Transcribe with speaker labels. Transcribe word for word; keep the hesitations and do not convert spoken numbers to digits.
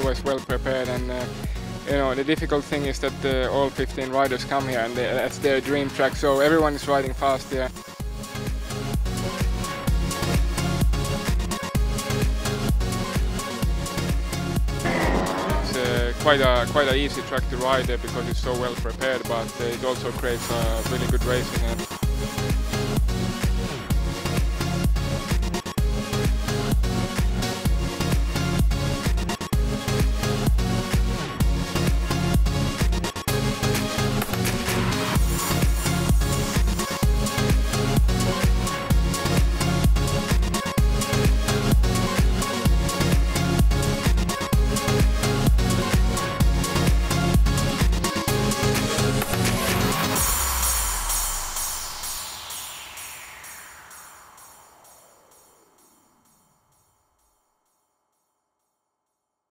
Speaker 1: always well prepared, and uh, you know, the difficult thing is that uh, all fifteen riders come here and they, that's their dream track, so everyone is riding fast here. It's uh, quite a quite a easy track to ride there because it's so well prepared, but uh, it also creates a really good racing. And